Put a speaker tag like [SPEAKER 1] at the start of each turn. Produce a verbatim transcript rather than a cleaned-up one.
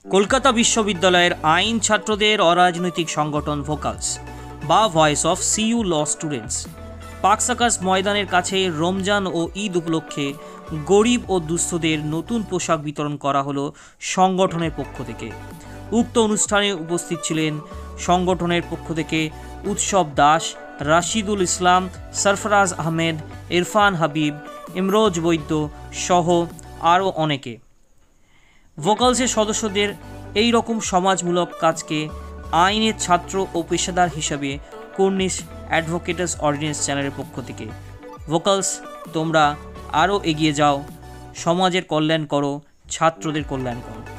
[SPEAKER 1] কলকাতা বিশ্ববিদ্যালয়ের আইন ছাত্রদের অরাজনৈতিক সংগঠন ভোকালস বা voice of CU law students Park Circus ময়দানের কাছে রমজান ও ঈদ উপলক্ষে গরিব ও দুস্থদের নতুন পোশাক বিতরণ করা হলো সংগঠনের পক্ষ থেকে। উক্ত অনুষ্ঠানে উপস্থিত ছিলেন সংগঠনের পক্ষ থেকে উৎসব দাস, রাশিদুল ইসলাম, সরফরাজ আহমেদ, ইরফান হাবিব, ইমরোজ বৈদ্য সহ আরও অনেকে। ভোকালসের সদস্যদের এই রকম সমাজমূলক কাজকে আইনের ছাত্র ও পেশাদার হিসাবে কর্নিশ অ্যাডভোকেটস অর্ডিন্যান্স চ্যানেলের পক্ষ থেকে ভোকালস, তোমরা আরও এগিয়ে যাও, সমাজের কল্যাণ করো, ছাত্রদের কল্যাণ করো।